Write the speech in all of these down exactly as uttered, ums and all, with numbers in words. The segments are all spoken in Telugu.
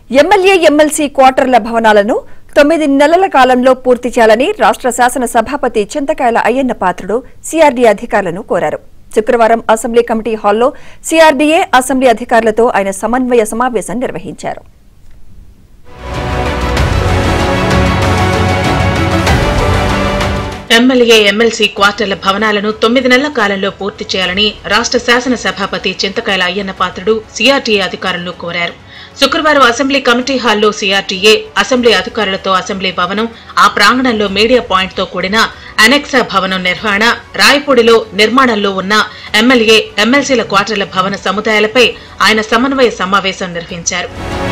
ఎమ్మెల్యే ఎమ్మెల్సీ క్వార్టర్ల భవనాలను తొమ్మిది నెలల కాలంలో పూర్తి చేయాలని రాష్ట్ర శాసన సభాపతి చింతకాయల అయ్యన్న పాత్రుడు సిఆర్డీ అధికారులను కోరారు. శుక్రవారం అసెంబ్లీ కమిటీ హాల్లో సిఆర్డీఏ అసెంబ్లీ అధికారులతో ఆయన సమన్వయ సమావేశం నిర్వహించారు. ఎమ్మెల్యే ఎమ్మెల్సీ క్వార్టర్ల భవనాలను తొమ్మిది నెలల కాలంలో పూర్తి చేయాలని రాష్ట్ర శాసన సభాపతి చింతకాయల అయ్యన్న పాత్రుడు సిఆర్డీఏ అధికారులను కోరారు. శుక్రవారం అసెంబ్లీ కమిటీ హాల్లో సిఆర్డీఏ అసెంబ్లీ అధికారులతో అసెంబ్లీ భవనం, ఆ ప్రాంగణంలో మీడియా పాయింట్ తో కూడిన అనెక్సా భవనం నిర్వహణ, రాయపూడిలో నిర్మాణంలో ఉన్న ఎమ్మెల్యే ఎమ్మెల్సీల క్వార్టర్ల భవన సముదాయాలపై ఆయన సమన్వయ సమావేశం నిర్వహించారు.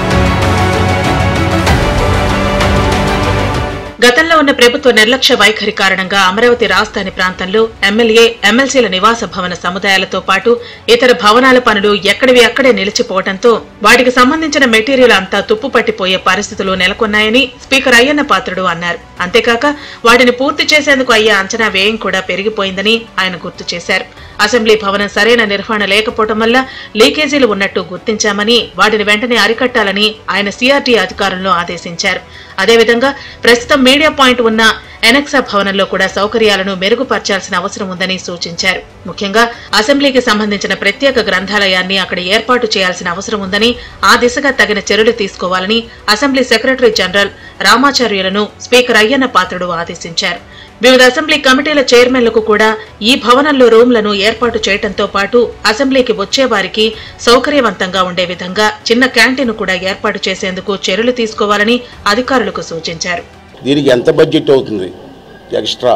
గతంలో ఉన్న ప్రభుత్వ నిర్లక్ష్య వైఖరి కారణంగా అమరావతి రాజధాని ప్రాంతంలో ఎమ్మెల్యే ఎమ్మెల్సీల నివాస భవన సముదాయాలతో పాటు ఇతర భవనాల పనులు ఎక్కడివి అక్కడే నిలిచిపోవడంతో వాటికి సంబంధించిన మెటీరియల్ అంతా తుప్పు పట్టిపోయే పరిస్థితులు నెలకొన్నాయని స్పీకర్ అయ్యన్న పాత్రుడు అన్నారు. అంతేకాక వాటిని పూర్తి చేసేందుకు అయ్యే అంచనా వ్యయం కూడా పెరిగిపోయిందని ఆయన గుర్తు చేశారు. అసెంబ్లీ భవనం సరైన నిర్వహణ లేకపోవడం వల్ల లీకేజీలు ఉన్నట్టు గుర్తించామని వాటిని వెంటనే అరికట్టాలని ఆయన సిఆర్డీ అధికారులను ఆదేశించారు. అదేవిధంగా ప్రస్తుతం మీడియా పాయింట్ ఉన్న ఎనెక్సా భవనంలో కూడా సౌకర్యాలను మెరుగుపర్చాల్సిన అవసరం ఉందని సూచించారు. ముఖ్యంగా అసెంబ్లీకి సంబంధించిన ప్రత్యేక గ్రంథాలయాన్ని అక్కడ ఏర్పాటు చేయాల్సిన అవసరం ఉందని, ఆ దిశగా తగిన చర్యలు తీసుకోవాలని అసెంబ్లీ సెక్రటరీ జనరల్ రామాచార్యులను స్పీకర్ అయ్యన్న పాత్రుడు ఆదేశించారు. వివిధ అసెంబ్లీ కమిటీల చైర్మన్లకు కూడా ఈ భవనంలో రూమ్లను ఏర్పాటు చేయడంతో పాటు అసెంబ్లీకి వచ్చే వారికి సౌకర్యవంతంగా ఉండే విధంగా చిన్న క్యాంటీన్ కూడా ఏర్పాటు చేసేందుకు చర్యలు తీసుకోవాలని అధికారులకు సూచించారు. దీనికి ఎంత బడ్జెట్ అవుతుంది ఎక్స్ట్రా,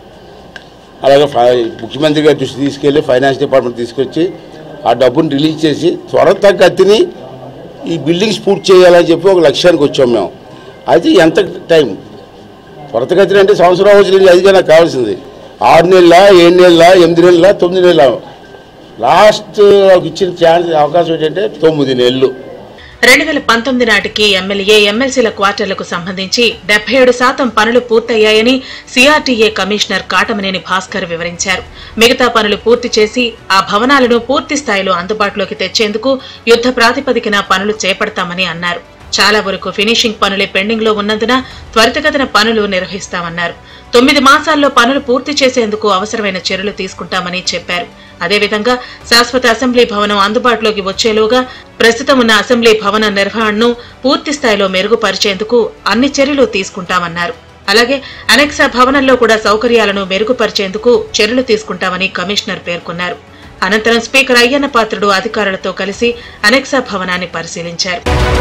అలాగే ముఖ్యమంత్రి గారి దృష్టి తీసుకెళ్లి ఫైనాన్స్ డిపార్ట్మెంట్ తీసుకొచ్చి ఆ డబ్బును రిలీజ్ చేసి త్వర తగ్గతిని ఈ బిల్డింగ్స్ పూర్తి చేయాలని చెప్పి ఒక లక్ష్యానికి వచ్చాం మేము. అయితే ఎంత టైం త్వరతగతిని అంటే సంవత్సరం రోజులు అదిగా నాకు కావాల్సింది. ఆరు నెలల ఏడు నెలల ఎనిమిది నెలల తొమ్మిది నెలల లాస్ట్ ఇచ్చిన ఛాన్స్ అవకాశం ఏంటంటే తొమ్మిది నెలలు. రెండు వేల పంతొమ్మిది నాటికి ఎమ్మెల్యే ఎమ్మెల్సీల క్వార్టర్లకు సంబంధించి డెబ్బై ఏడు శాతం పనులు పూర్తయ్యాయని సిఆర్డీఏ కమిషనర్ కాటమనేని భాస్కర్ వివరించారు. మిగతా పనులు పూర్తి చేసి ఆ భవనాలను పూర్తి స్థాయిలో అందుబాటులోకి తెచ్చేందుకు యుద్ధ ప్రాతిపదికన పనులు చేపడతామని అన్నారు. చాలా వరకు ఫినిషింగ్ పనులే పెండింగ్ లో ఉన్నందున త్వరితగతిన పనులు నిర్వహిస్తామన్నారు. తొమ్మిది మాసాల్లో పనులు పూర్తి చేసేందుకు అవసరమైన చర్యలు తీసుకుంటామని చెప్పారు. అదేవిధంగా శాశ్వత అసెంబ్లీ భవనం అందుబాటులోకి వచ్చేలోగా ప్రస్తుతం ఉన్న అసెంబ్లీ భవన నిర్వహణను పూర్తి స్థాయిలో మెరుగుపరిచేందుకు అన్ని చర్యలు తీసుకుంటామన్నారు. అలాగే అనెక్సా భవనంలో కూడా సౌకర్యాలను మెరుగుపరిచేందుకు చర్యలు తీసుకుంటామని కమిషనర్ పేర్కొన్నారు. అనంతరం స్పీకర్ అయ్యన్న పాత్రుడు అధికారులతో కలిసి అనెక్సా భవనాన్ని పరిశీలించారు.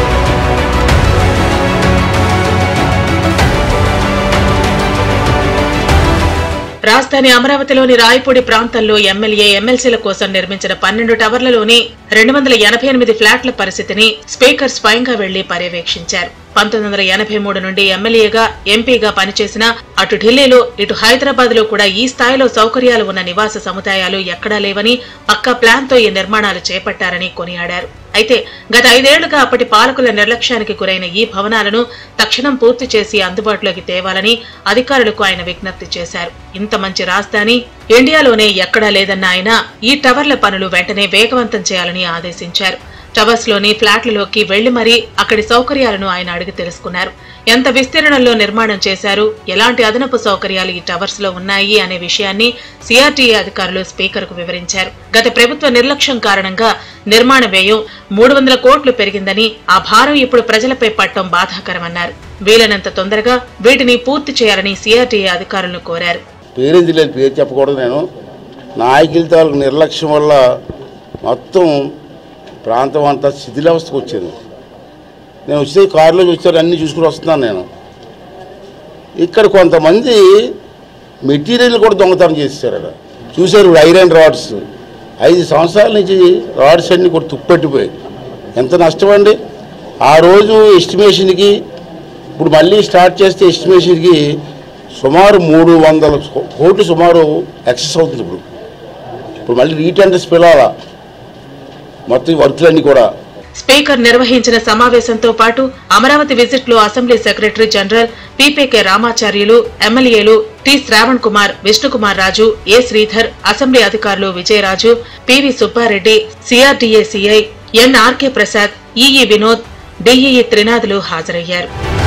రాజధాని అమరావతిలోని రాయపూడి ప్రాంతంలో ఎమ్మెల్యే ఎమ్మెల్సీల కోసం నిర్మించిన పన్నెండు టవర్లలోని రెండు వందల ఎనభై ఎనిమిది ఫ్లాట్ల పరిస్థితిని స్పీకర్ స్వయంగా వెళ్లి పర్యవేక్షించారు. పంతొమ్మిది వందల ఎనభై మూడు నుండి ఎమ్మెల్యేగా ఎంపీగా పనిచేసిన అటు ఢిల్లీలో ఇటు హైదరాబాద్ లో కూడా ఈ స్థాయిలో సౌకర్యాలు ఉన్న నివాస సముదాయాలు ఎక్కడా లేవని, పక్కా ప్లాన్ తో ఈ నిర్మాణాలు చేపట్టారని కొనియాడారు. అయితే గత ఐదేళ్లుగా అప్పటి పాలకుల నిర్లక్ష్యానికి గురైన ఈ భవనాలను తక్షణం పూర్తి చేసి అందుబాటులోకి తేవాలని అధికారులకు ఆయన విజ్ఞప్తి చేశారు. ఇంత మంచి రాజధాని ఇండియాలోనే ఎక్కడా లేదన్న ఆయన ఈ టవర్ల పనులు వెంటనే వేగవంతం చేయాలని ఆదేశించారు. టవర్స్ లోని ఫ్లాట్లలోకి వెళ్లి మరీ అక్కడి సౌకర్యాలను ఆయన అడిగి తెలుసుకున్నారు. ఎంత విస్తీర్ణంలో నిర్మాణం చేశారు, ఎలాంటి అదనపు సౌకర్యాలు ఈ టవర్స్ లో ఉన్నాయి అనే విషయాన్ని సిఆర్డీఏ అధికారులు స్పీకర్ కు వివరించారు. గత ప్రభుత్వ నిర్లక్ష్యం కారణంగా నిర్మాణ వ్యయం మూడు వందల కోట్లు పెరిగిందని, ఆ భారం ఇప్పుడు ప్రజలపై పడటం బాధాకరమన్నారు. వీలైనంత తొందరగా వీటిని పూర్తి చేయాలని సిఆర్డీఏ అధికారులను కోరారు. పేరెందుకు లేదు, పేరు చెప్పకూడదు. నేను నాయకులతో నిర్లక్ష్యం వల్ల మొత్తం ప్రాంతం అంతా శిథిలావస్థకు వచ్చింది. నేను వచ్చే కారులో వచ్చారు అన్నీ చూసుకుని వస్తున్నాను. నేను ఇక్కడ కొంతమంది మెటీరియల్ కూడా దొంగతనం చేశారు. అక్కడ చూశారు ఐరన్ రాడ్స్, ఐదు సంవత్సరాల నుంచి రాడ్స్ అన్నీ కూడా తుప్పెట్టిపోయాయి. ఎంత నష్టం అండి. ఆ రోజు ఎస్టిమేషన్కి ఇప్పుడు మళ్ళీ స్టార్ట్ చేస్తే ఎస్టిమేషన్కి సుమారు మూడు వందల కోట్లు సుమారు ఎక్సెస్ అవుతుంది. ఇప్పుడు ఇప్పుడు మళ్ళీ రీటెండర్స్ పిలవాలా మొత్తం వర్క్లన్నీ కూడా. స్పీకర్ నిర్వహించిన సమావేశంతో పాటు అమరావతి విజిట్ లో assembly secretary general PPK Ramacharyulu, ఎమ్మెల్యేలు T Shravan Kumar, Vishnukumar Raju, A Sridhar, assembly అధికారులు Vijayaraju, PV Subba Reddy, CRDA CI N RK Prasad, EE Vinod, DEE Trinathulu హాజరయ్యారు.